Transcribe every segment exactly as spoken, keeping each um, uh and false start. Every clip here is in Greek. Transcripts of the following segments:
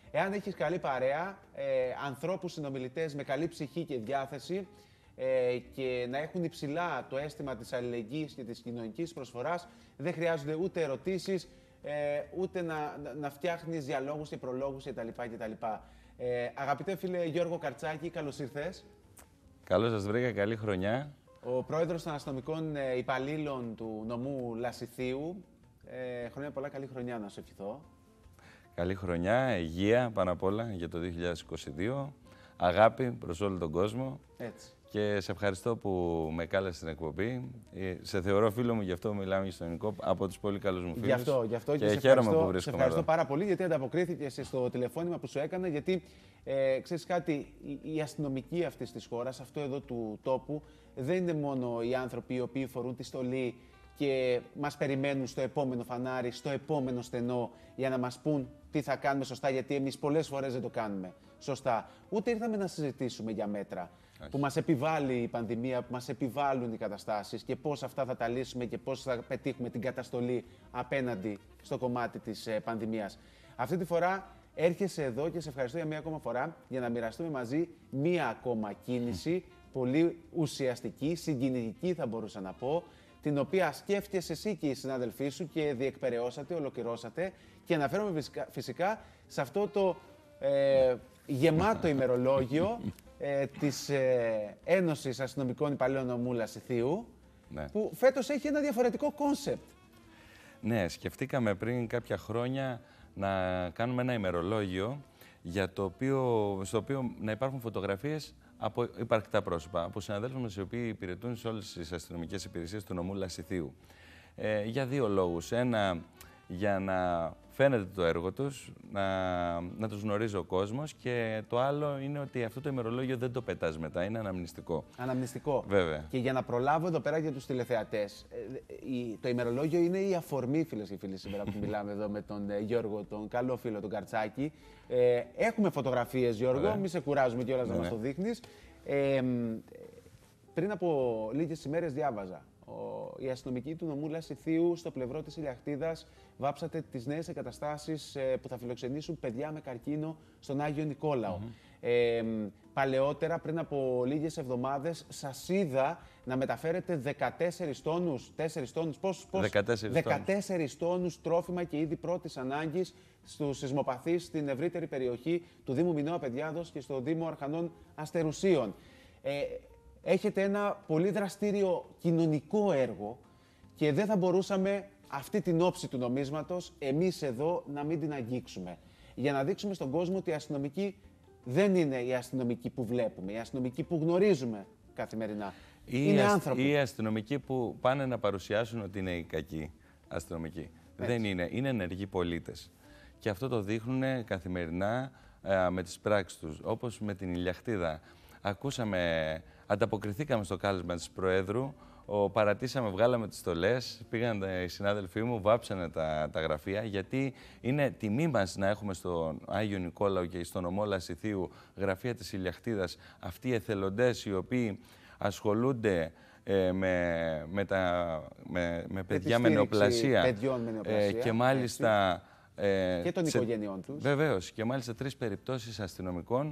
Εάν έχεις καλή παρέα, ε, ανθρώπους συνομιλητές με καλή ψυχή και διάθεση ε, και να έχουν υψηλά το αίσθημα της αλληλεγγύης και της κοινωνικής προσφοράς, δεν χρειάζονται ούτε ερωτήσεις, ε, ούτε να, να, να φτιάχνεις διαλόγους και προλόγους κτλ. κτλ. Ε, αγαπητέ φίλε Γιώργο Καρτσάκη, καλώς ήρθες. Καλώς σας βρήκα, καλή χρονιά. Ο πρόεδρος των αστυνομικών υπαλλήλων του νομού Λασιθίου. Ε, χρόνια πολλά, καλή χρονιά να σου ευχηθώ. Καλή χρονιά, υγεία πάνω απ' όλα για το δύο χιλιάδες είκοσι δύο. Αγάπη προς όλο τον κόσμο. Έτσι. Και σε ευχαριστώ που με κάλεσες στην εκπομπή. Σε θεωρώ φίλο μου, γι' αυτό μιλάμε στο ελληνικό, από τους πολύ καλούς μου φίλους. Γι' αυτό, γι' αυτό και, και σε χαίρομαι ευχαριστώ, που βρίσκομαι σε ευχαριστώ εδώ. πάρα πολύ, γιατί ανταποκρίθηκες στο τηλεφώνημα που σου έκανα, γιατί ε, ξέρεις κάτι, η, η αστυνομική αυτής της χώρας, αυτό εδώ του τόπου, δεν είναι μόνο οι άνθρωποι οι οποίοι φορούν τη στολή και μας περιμένουν στο επόμενο φανάρι, στο επόμενο στενό, για να μας πούν τι θα κάνουμε σωστά, γιατί εμείς πολλές φορές δεν το κάνουμε σωστά. Ούτε ήρθαμε να συζητήσουμε για μέτρα Άχι. που μας επιβάλλει η πανδημία, που μας επιβάλλουν οι καταστάσεις και πώς αυτά θα τα λύσουμε και πώς θα πετύχουμε την καταστολή απέναντι στο κομμάτι της ε, πανδημίας. Αυτή τη φορά έρχεσαι εδώ και σε ευχαριστώ για μία ακόμα φορά για να μοιραστούμε μαζί μία ακόμα κίνηση, πολύ ουσιαστική, συγκινητική θα μπορούσα να πω, την οποία σκέφτεσαι εσύ και οι συνάδελφοί σου και διεκπεραιώσατε, ολοκληρώσατε, και αναφέρομαι φυσικά σε αυτό το ε, γεμάτο ημερολόγιο ε, της ε, Ένωσης Αστυνομικών Υπαλλήλων νομού Λασιθίου, Ναι. που φέτος έχει ένα διαφορετικό κόνσεπτ. Ναι, σκεφτήκαμε πριν κάποια χρόνια να κάνουμε ένα ημερολόγιο για το οποίο, στο οποίο να υπάρχουν φωτογραφίες από υπαρκτά πρόσωπα, από συναδέλφους μας οι οποίοι υπηρετούν σε όλες τις αστυνομικές υπηρεσίες του νομού Λασιθίου. Ε, για δύο λόγους. Ένα, για να φαίνεται το έργο τους, να, να τους γνωρίζει ο κόσμος, και το άλλο είναι ότι αυτό το ημερολόγιο δεν το πετάς μετά, είναι αναμνηστικό. Αναμνηστικό. Βέβαια. Και για να προλάβω εδώ πέρα για τους τηλεθεατές, ε, η, το ημερολόγιο είναι η αφορμή, φίλες και φίλοι, σήμερα που μιλάμε εδώ με τον ε, Γιώργο, τον καλό φίλο τον Καρτσάκη. Ε, έχουμε φωτογραφίες, Γιώργο, Ωραία. μη σε κουράζουμε κιόλας Ναι, να μας ναι. το δείχνεις. Ε, πριν από λίγες ημέρες διάβαζα. Ο, οι αστυνομικοί του νομού Λασιθίου στο πλευρό της Ηλιακτίδας βάψατε τις νέες εγκαταστάσεις ε, που θα φιλοξενήσουν παιδιά με καρκίνο στον Άγιο Νικόλαο. Mm-hmm. ε, παλαιότερα, πριν από λίγες εβδομάδες, σας είδα να μεταφέρετε δεκατέσσερις τόνους, τέσσερις τόνους, πώς, πώς, δεκατέσσερις δεκατέσσερις τόνους τρόφιμα και είδη πρώτης ανάγκης στους σεισμοπαθείς στην ευρύτερη περιοχή του Δήμου Μινώα Παιδιάδος και στο Δήμο Αρχανών Αστερουσίων. Ε, Έχετε ένα πολύ δραστήριο κοινωνικό έργο και δεν θα μπορούσαμε αυτή την όψη του νομίσματος εμείς εδώ να μην την αγγίξουμε. Για να δείξουμε στον κόσμο ότι οι αστυνομικοί δεν είναι οι αστυνομικοί που βλέπουμε, οι αστυνομικοί που γνωρίζουμε καθημερινά. Ή είναι ασ... άνθρωποι. οι αστυνομικοί που πάνε να παρουσιάσουν ότι είναι οι κακοί αστυνομικοί. Δεν είναι, είναι ενεργοί πολίτες. Και αυτό το δείχνουν καθημερινά α, με τις πράξεις τους, όπως με την Ηλιακτίδα. Ακούσαμε, ανταποκριθήκαμε στο κάλεσμα της Προέδρου, ο, παρατήσαμε, βγάλαμε τις στολές, πήγαν οι συνάδελφοί μου, βάψανε τα, τα γραφεία, γιατί είναι τιμή μας να έχουμε στον Άγιο Νικόλαο και στον νομό Λασιθίου γραφεία της Ηλιακτίδας αυτοί οι εθελοντές οι οποίοι ασχολούνται ε, με, με, τα, με, με παιδιά με νεοπλασία, παιδιών με νεοπλασία ε, και μάλιστα... Έτσι. Ε, και των σε, οικογένειών τους. Βεβαίως. Και μάλιστα τρεις περιπτώσεις αστυνομικών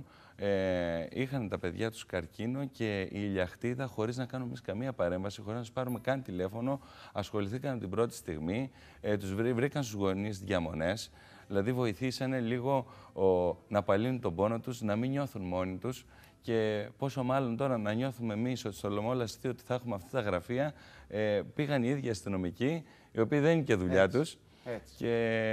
ε, είχαν τα παιδιά τους καρκίνο και η Ηλιακτίδα, χωρίς να κάνουμε εμείς καμία παρέμβαση, χωρίς να τους πάρουμε καν τηλέφωνο, ασχοληθήκαν την πρώτη στιγμή, ε, τους βρή, βρήκαν στους γονείς διαμονές, δηλαδή βοηθήσανε λίγο ο, να απαλύνουν τον πόνο τους, να μην νιώθουν μόνοι τους. Και πόσο μάλλον τώρα να νιώθουμε εμείς ότι στο νομό Λασιθίου ότι θα έχουμε αυτά τα γραφεία, ε, πήγαν οι ίδιοι αστυνομικοί, οι οποίοι δεν είναι και δουλειά τους. Έτσι. Και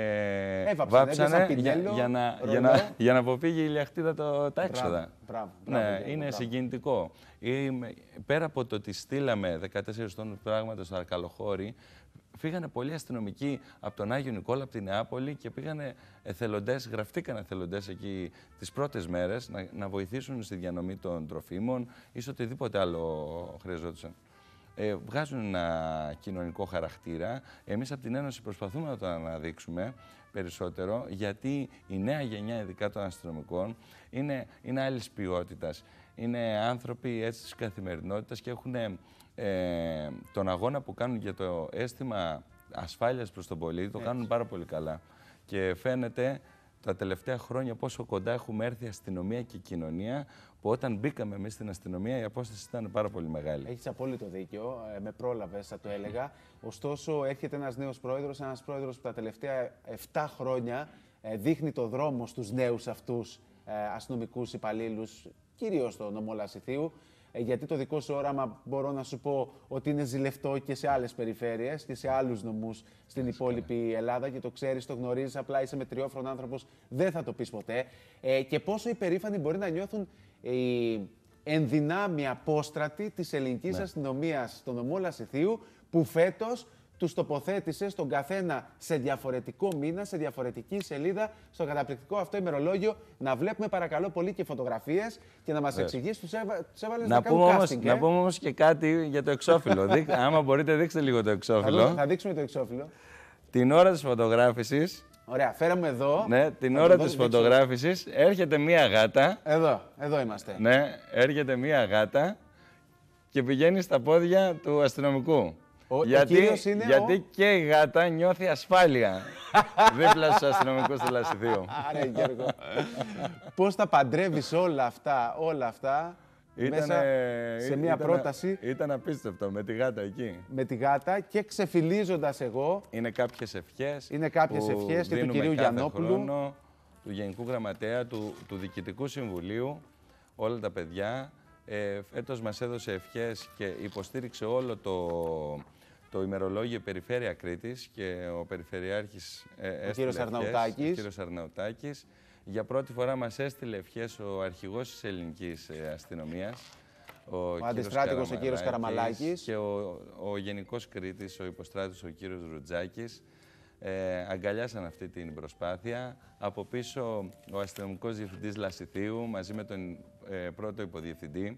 Έβαψαν, βάψανε πινέλο, για, για, να, ρολό. για, να, για να αποφύγει η Ηλιακτίδα το, τα έξοδα. Μπράβο, μπράβο, ναι, μπράβο, είναι μπράβο. συγκινητικό. Είμαι, πέρα από το ότι στείλαμε δεκατέσσερις τόνους πράγματα στο Αρκαλοχώρι, φύγανε πολλοί αστυνομικοί από τον Άγιο Νικόλα, από την Νεάπολη, και πήγανε εθελοντές, γραφτήκαν εθελοντές εκεί τις πρώτες μέρες να, να βοηθήσουν στη διανομή των τροφίμων ή σε οτιδήποτε άλλο χρειαζόντουσαν. Ε, βγάζουν ένα κοινωνικό χαρακτήρα. Εμείς από την Ένωση προσπαθούμε να το αναδείξουμε περισσότερο, γιατί η νέα γενιά, ειδικά των αστυνομικών, είναι, είναι άλλης ποιότητας. Είναι άνθρωποι έτσι της καθημερινότητας και έχουν ε, τον αγώνα που κάνουν για το αίσθημα ασφάλειας προς τον πολίτη, το Έτσι. κάνουν πάρα πολύ καλά. Και φαίνεται τα τελευταία χρόνια πόσο κοντά έχουμε έρθει αστυνομία και κοινωνία, που όταν μπήκαμε εμείς στην αστυνομία η απόσταση ήταν πάρα πολύ μεγάλη. Έχεις απόλυτο δίκιο, με πρόλαβες θα το έλεγα. Ωστόσο έρχεται ένας νέος πρόεδρος, ένας πρόεδρος που τα τελευταία επτά χρόνια δείχνει το δρόμο στους νέους αυτούς αστυνομικούς υπαλλήλους, κυρίως στο νομό Λασιθίου. Γιατί το δικό σου όραμα μπορώ να σου πω ότι είναι ζηλευτό και σε άλλες περιφέρειες και σε άλλους νομούς στην υπόλοιπη Ελλάδα και το ξέρεις, το γνωρίζεις, απλά είσαι μετριόφρον άνθρωπος, δεν θα το πεις ποτέ. Ε, και πόσο υπερήφανοι μπορεί να νιώθουν οι ενδυνάμει απόστρατοι της ελληνικής ναι. αστυνομίας στο νομό Λασιθίου, που φέτος τους τοποθέτησε στον καθένα σε διαφορετικό μήνα, σε διαφορετική σελίδα, στο καταπληκτικό αυτό ημερολόγιο. Να βλέπουμε παρακαλώ πολύ και φωτογραφίες και να μας εξηγήσεις, τους, έβα, τους έβαλες να, να κάνουν όμως, casting. Να ε? πούμε όμως και κάτι για το εξώφυλλο. Δείξ, άμα μπορείτε δείξτε λίγο το εξώφυλλο. Θα, θα δείξουμε το εξώφυλλο. Την ώρα της φωτογράφησης. Ωραία, φέραμε εδώ. Ναι, την ώρα της φωτογράφησης έρχεται μία γάτα. Εδώ, εδώ είμαστε. Ναι, έρχεται μία γάτα και πηγαίνει στα πόδια του αστυνομικού. Ο, γιατί ο είναι γιατί ο... και η γάτα νιώθει ασφάλεια δίπλα στους αστυνομικούς του Λασιθίου. Άρα, Γιώργο, πώς τα παντρεύεις όλα αυτά, όλα αυτά ήτανε, μέσα σε μία ήτανε, πρόταση. Ήταν απίστευτο με τη γάτα εκεί. Με τη γάτα και ξεφυλίζοντας εγώ. Είναι κάποιες ευχές. Είναι κάποιες ευχές και του κυρίου Γιαννόπουλου. Χρόνο, του Γενικού Γραμματέα, του, του Διοικητικού Συμβουλίου, όλα τα παιδιά. Ε, φέτος μας έδωσε ευχές και υποστήριξε όλο το, το ημερολόγιο Περιφέρεια Κρήτης και ο Περιφερειάρχης ε, ο κύριος Αρναουτάκης. Ο κύριος Αρναουτάκης. Για πρώτη φορά μας έστειλε ευχές ο αρχηγός της ελληνικής αστυνομίας, ο, ο αντιστράτηγος ο κύριος Καραμαλάκης και ο, ο Γενικός Κρήτης, ο υποστράτης ο κύριος Ρουτζάκης. Ε, αγκαλιάσαν αυτή την προσπάθεια. Από πίσω ο αστυνομικός διευθυντής Λασιθίου μαζί με τον ε, πρώτο υποδιευθυντή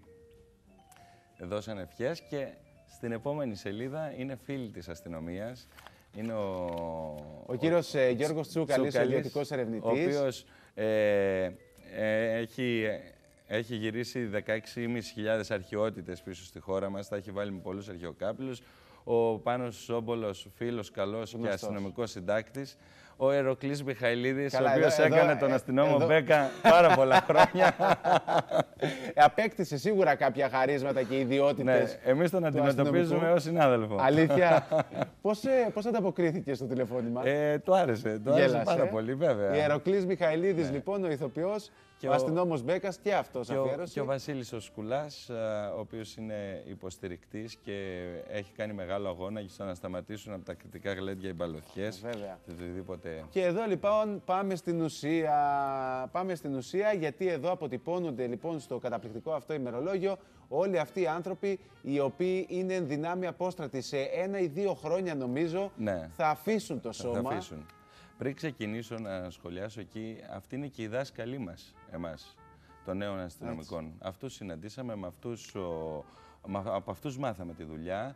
δώσαν ευχές και στην επόμενη σελίδα είναι φίλοι της αστυνομίας. Είναι ο, ο κύριος ο, ε, Γιώργος Τσούκαλης, ο ιδιωτικός ερευνητής. Ο οποίος ε, ε, έχει, έχει γυρίσει δεκαέξι χιλιάδες πεντακόσιες αρχαιότητες πίσω στη χώρα μας. Τα έχει βάλει με πολλούς αρχαιοκάπηλους. Ο Πάνος Σόμπολος, φίλος καλός και αστυνομικός συντάκτης. Ο Εροκλής Μιχαηλίδης, ο οποίος εδώ, έκανε εδώ, τον αστυνόμο εδώ. Μπέκα πάρα πολλά χρόνια. Ε, απέκτησε σίγουρα κάποια χαρίσματα και ιδιότητες. Ναι, εμείς τον αντιμετωπίζουμε ως συνάδελφο. Αλήθεια. Πώς, πώς ανταποκρίθηκε στο τηλεφώνημα? Ε, του άρεσε, του άρεσε πάρα πολύ βέβαια. Ο Εροκλής Μιχαηλίδης, ναι. λοιπόν, ο ηθοποιός, και ο, ο αστυνόμος Μπέκας και αυτός αφιέρωσε. Και ο Βασίλης ο Σκουλάς, ο οποίος είναι υποστηρικτής και έχει κάνει μεγάλο αγώνα για να σταματήσουν από τα κριτικά γλέντια οι μπαλωθιές. Βέβαια. Οτιδήποτε. Και εδώ λοιπόν πάμε στην ουσία. Πάμε στην ουσία γιατί εδώ αποτυπώνονται λοιπόν στο καταπληκτικό αυτό ημερολόγιο όλοι αυτοί οι άνθρωποι οι οποίοι είναι εν δυνάμει απόστρατοι σε ένα ή δύο χρόνια νομίζω ναι. θα αφήσουν το σώμα. Θα αφήσουν. Πριν ξεκινήσω να σχολιάσω εκεί, αυτή είναι και η δάσκαλή μας, εμάς, των νέων αστυνομικών. Έτσι. Αυτούς συναντήσαμε, με αυτούς, ο, από αυτούς μάθαμε τη δουλειά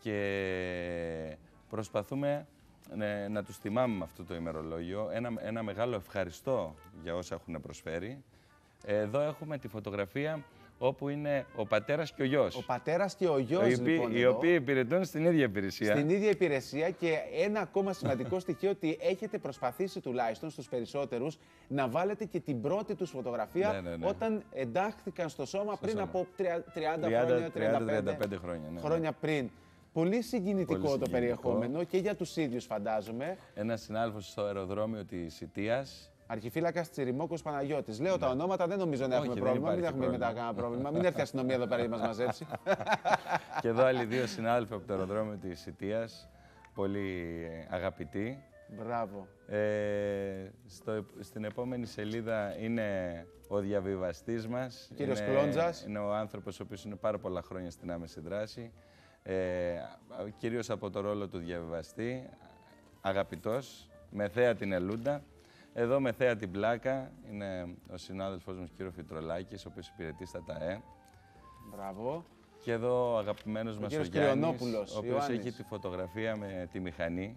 και προσπαθούμε ναι, να τους τιμάμε με αυτό το ημερολόγιο. Ένα, ένα μεγάλο ευχαριστώ για όσα έχουν προσφέρει. Εδώ έχουμε τη φωτογραφία όπου είναι ο πατέρας και ο γιος. Ο πατέρας και ο γιος, οι οποίοι, λοιπόν, οι οποίοι υπηρετούν στην ίδια υπηρεσία. Στην ίδια υπηρεσία και ένα ακόμα σημαντικό στοιχείο ότι έχετε προσπαθήσει τουλάχιστον στους περισσότερους να βάλετε και την πρώτη τους φωτογραφία ναι, ναι, ναι. όταν εντάχθηκαν στο σώμα στο πριν σώμα. από τριάντα χρόνια, τριάντα πέντε χρόνια, ναι, χρόνια ναι. πριν. Πολύ συγκινητικό, Πολύ συγκινητικό το περιεχόμενο και για τους ίδιους φαντάζομαι. Ένας συνάδελφος στο αεροδρόμιο της Σιτίας. Αρχιφύλακας Τσιριμόκος Παναγιώτης. Λέω ναι. τα ονόματα, δεν νομίζω να έχουμε Όχι, πρόβλημα. Μην έχουμε πρόβλημα. μετά κανένα πρόβλημα. Μην έρθει η αστυνομία εδώ πέρα να μας μαζέψει. Και εδώ άλλοι δύο συνάδελφοι από το αεροδρόμιο της Σιτίας. Πολύ αγαπητοί. Μπράβο. Ε, στο, στην επόμενη σελίδα είναι ο διαβιβαστής μας. Ο κύριος είναι, Κλόντζας. Είναι ο άνθρωπος ο οποίος είναι πάρα πολλά χρόνια στην άμεση δράση. Ε, κυρίως από το ρόλο του διαβιβαστή. Αγαπητός. Με θέα την Ελούντα. Εδώ με θέα την πλάκα είναι ο συνάδελφός μας, κύριο Φιτρολάκης, ο οποίος υπηρετεί στα ΤΑΕ. Μπράβο. Και εδώ ο αγαπημένος ο μας ο Γιάννης, ο οποίος έχει τη φωτογραφία με τη μηχανή.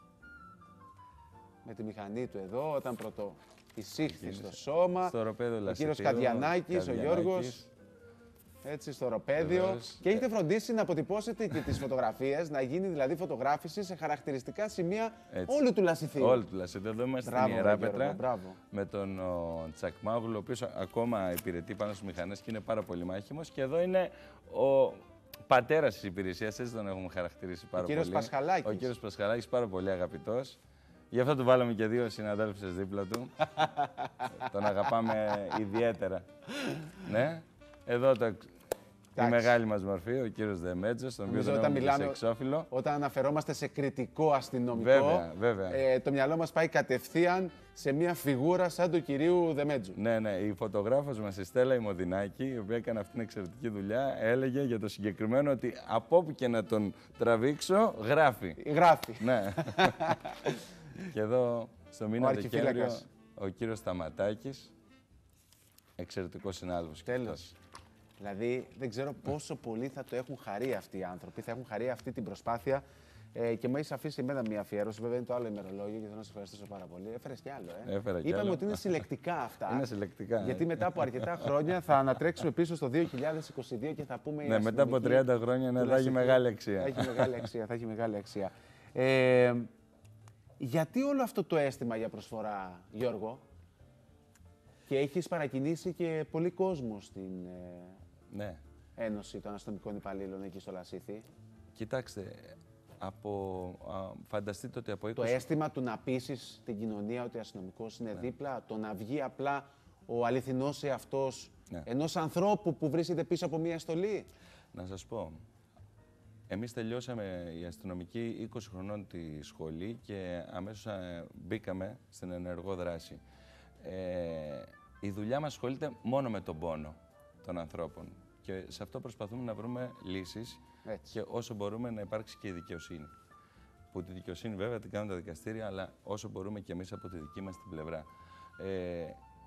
Με τη μηχανή του εδώ, όταν πρώτο εισήχθη στο σώμα. Στο οροπέδιο Λασιθίου. Ο κύριος Καδιανάκης, ο Γιώργος. έτσι, στο οροπέδιο. Βεβαίως. Και έχετε φροντίσει να αποτυπώσετε και τις φωτογραφίες, να γίνει δηλαδή φωτογράφηση σε χαρακτηριστικά σημεία Έτσι. όλου του Λασιθίου. Όλου του Λασιθίου. Εδώ είμαστε Μπράβο, στην Ιεράπετρα Γιώργο, μπράβο. με τον ο, Τσακμάγλου, ο οποίος ακόμα υπηρετεί πάνω στις μηχανές και είναι πάρα πολύ μάχημος. Και εδώ είναι ο πατέρας της υπηρεσίας, έτσι τον έχουμε χαρακτηρίσει πάρα Ο κύριος πολύ. Πασχαλάκης. Ο κύριος Πασχαλάκης, πάρα πολύ αγαπητός. Γι' αυτό του βάλαμε και δύο συναδέλφους δίπλα του. Τον αγαπάμε ιδιαίτερα. Ναι, εδώ το, η μεγάλη μας μορφή, ο κύριος Δεμέτζος, τον οποίο τον έχουμε και σε εξώφυλλο. Όταν αναφερόμαστε σε κριτικό αστυνομικό, βέβαια, βέβαια. Ε, το μυαλό μας πάει κατευθείαν σε μια φιγούρα σαν του κυρίου Δεμέτζου. Ναι, ναι, η φωτογράφος μας, η Στέλλα η Μοδυνάκη, η οποία έκανε αυτήν την εξαιρετική δουλειά, έλεγε για το συγκεκριμένο ότι από όπου και να τον τραβήξω, γράφει. Γράφει. Ναι. Και εδώ στο μήνα Ο Δεκέμβριο ο κύριος Σταματάκης, εξαιρετικός συνάδελφος. Τέλος. Δηλαδή δεν ξέρω πόσο πολύ θα το έχουν χαρεί αυτοί οι άνθρωποι, θα έχουν χαρεί αυτή την προσπάθεια. Ε, και μου έχει αφήσει εμένα μια αφιέρωση. Βέβαια είναι το άλλο ημερολόγιο και θέλω να σε ευχαριστήσω πάρα πολύ. Έφερε κι άλλο, ε. Έφερα κι Είπαμε άλλο. ότι είναι συλλεκτικά αυτά. Είναι συλλεκτικά. Γιατί μετά από αρκετά χρόνια θα ανατρέξουμε πίσω στο δύο χιλιάδες είκοσι δύο και θα πούμε. Ναι, μετά από τριάντα χρόνια ναι, θα έχει μεγάλη αξία. Θα έχει μεγάλη αξία. Θα έχει μεγάλη αξία. Ε, γιατί όλο αυτό το αίσθημα για προσφορά, Γιώργο, και έχεις παρακινήσει και πολύ κόσμο στην ε, ναι. Ένωση των Αστυνομικών Υπαλλήλων εκεί στο Λασίθι. Κοιτάξτε, από, α, φανταστείτε ότι από είκοσι... Το αίσθημα του να πείσεις την κοινωνία ότι ο αστυνομικός είναι ναι. δίπλα, το να βγει απλά ο αληθινός εαυτός ναι. ενός ανθρώπου που βρίσκεται πίσω από μία στολή. Να σας πω, εμείς τελειώσαμε οι αστυνομικοί είκοσι χρονών τη σχολή και αμέσως α, μπήκαμε στην ενεργό δράση. Ε, η δουλειά μας ασχολείται μόνο με τον πόνο των ανθρώπων και σε αυτό προσπαθούμε να βρούμε λύσεις. Έτσι. Και όσο μπορούμε να υπάρξει και η δικαιοσύνη. Που τη δικαιοσύνη βέβαια την κάνουν τα δικαστήρια, αλλά όσο μπορούμε και εμείς από τη δική μας την πλευρά. Ε,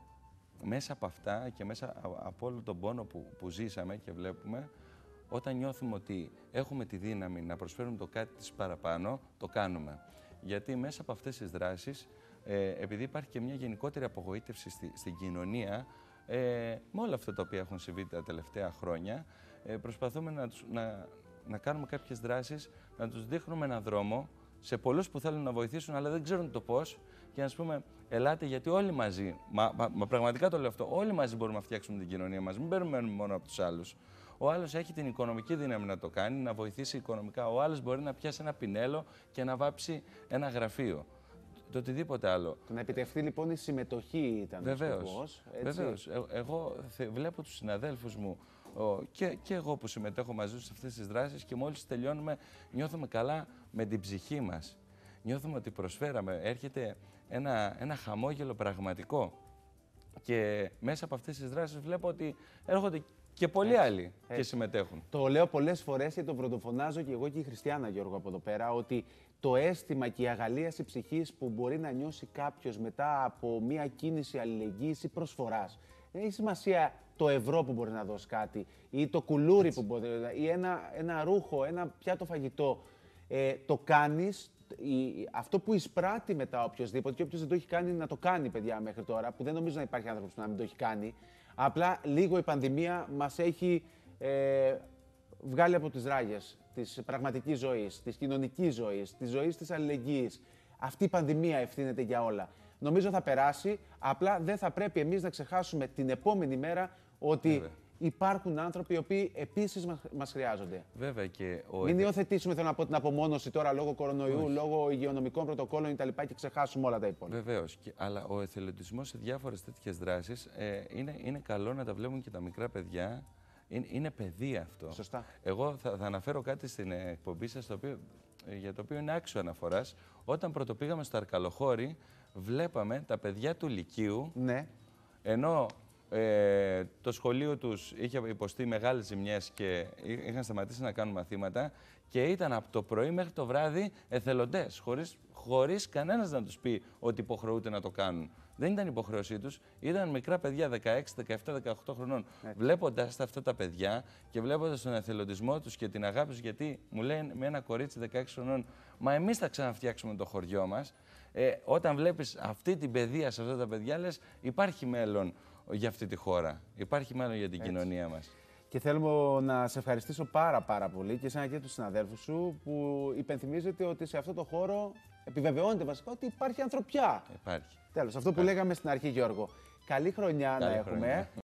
μέσα από αυτά και μέσα από όλο τον πόνο που, που ζήσαμε και βλέπουμε, όταν νιώθουμε ότι έχουμε τη δύναμη να προσφέρουμε το κάτι της παραπάνω, το κάνουμε. Γιατί μέσα από αυτές τις δράσεις, ε, επειδή υπάρχει και μια γενικότερη απογοήτευση στη, στην κοινωνία, ε, με όλα αυτά τα οποία έχουν συμβεί τα τελευταία χρόνια, ε, προσπαθούμε να, να, να κάνουμε κάποιες δράσεις, να τους δείχνουμε έναν δρόμο σε πολλούς που θέλουν να βοηθήσουν, αλλά δεν ξέρουν το πώς, και να τους πούμε, ελάτε, γιατί όλοι μαζί, μα, μα, μα πραγματικά το λέω αυτό, όλοι μαζί μπορούμε να φτιάξουμε την κοινωνία μας, μην περιμένουμε μόνο από τους άλλους. Ο άλλος έχει την οικονομική δύναμη να το κάνει, να βοηθήσει οικονομικά. Ο άλλος μπορεί να πιάσει ένα πινέλο και να βάψει ένα γραφείο. Το οτιδήποτε άλλο. Το να επιτευχθεί λοιπόν η συμμετοχή ήταν Βεβαίως. ο σκοπός. Βεβαίως. Ε, εγώ θε, βλέπω τους συναδέλφους μου ο, και, και εγώ που συμμετέχω μαζί τους σε αυτές τις δράσεις και μόλις τελειώνουμε νιώθουμε καλά με την ψυχή μας. Νιώθουμε ότι προσφέραμε. Έρχεται ένα, ένα χαμόγελο πραγματικό. Και μέσα από αυτές τις δράσεις βλέπω ότι έρχονται και πολλοί έτσι, άλλοι έτσι. και συμμετέχουν. Το λέω πολλές φορές και το πρωτοφωνάζω και εγώ και η Χριστιάνα, Γιώργο, από εδώ πέρα, ότι το αίσθημα και η αγαλίαση ψυχής που μπορεί να νιώσει κάποιος μετά από μια κίνηση αλληλεγγύης ή προσφοράς. Δεν έχει σημασία το ευρώ που μπορεί να δώσει κάτι ή το κουλούρι έτσι. που μπορεί να ή ένα, ένα ρούχο, ένα πιάτο φαγητό. Ε, το κάνεις, η, αυτό που εισπράττει μετά οποιοδήποτε, και όποιος δεν το έχει κάνει να το κάνει, παιδιά, μέχρι τώρα, που δεν νομίζω να υπάρχει άνθρωπος που να μην το έχει κάνει. Απλά λίγο η πανδημία μας έχει ε, βγάλει από τις ράγες της πραγματικής ζωής, της κοινωνικής ζωής, της ζωής της αλληλεγγύης. Αυτή η πανδημία ευθύνεται για όλα. Νομίζω θα περάσει, απλά δεν θα πρέπει εμείς να ξεχάσουμε την επόμενη μέρα ότι Βέβαια. υπάρχουν άνθρωποι οι οποίοι επίσης μας, μας χρειάζονται. Βέβαια και ο... Μην υιοθετήσουμε, θέλω να πω, την απομόνωση τώρα λόγω κορονοϊού, Όχι. λόγω υγειονομικών πρωτοκόλων κτλ. Και ξεχάσουμε όλα τα υπόλοιπα. Βεβαίως. Αλλά ο εθελοντισμός σε διάφορες τέτοιες δράσεις ε, είναι, είναι καλό να τα βλέπουν και τα μικρά παιδιά. Είναι, είναι παιδεία αυτό. Σωστά. Εγώ θα, θα αναφέρω κάτι στην εκπομπή σας το οποίο, για το οποίο είναι άξιο αναφοράς. Όταν πρωτοπήγαμε στο Αρκαλοχώρι, βλέπαμε τα παιδιά του Λυκείου, ναι. ενώ ε, το σχολείο τους είχε υποστεί μεγάλες ζημιές και είχαν σταματήσει να κάνουν μαθήματα και ήταν από το πρωί μέχρι το βράδυ εθελοντές, χωρίς, χωρίς κανένας να τους πει ότι υποχρεούνται να το κάνουν. Δεν ήταν υποχρέωσή τους, ήταν μικρά παιδιά δεκαέξι, δεκαεπτά, δεκαοκτώ χρονών. Βλέποντας αυτά τα παιδιά και βλέποντας τον εθελοντισμό τους και την αγάπη τους, γιατί μου λέει με ένα κορίτσι δεκαέξι χρονών, μα εμείς θα ξαναφτιάξουμε το χωριό μας. Ε, όταν βλέπεις αυτή την παιδεία σε αυτά τα παιδιά, λες υπάρχει μέλλον για αυτή τη χώρα, υπάρχει μέλλον για την Έτσι. κοινωνία μας. Και θέλω να σε ευχαριστήσω πάρα πάρα πολύ και εσένα και τους συναδέλφους σου που υπενθυμίζετε ότι σε αυτό το χώρο επιβεβαιώνεται βασικά ότι υπάρχει ανθρωπιά. Υπάρχει. Τέλος, αυτό που λέγαμε στην αρχή, Γιώργο. Καλή χρονιά Καλή να έχουμε. χρονιά.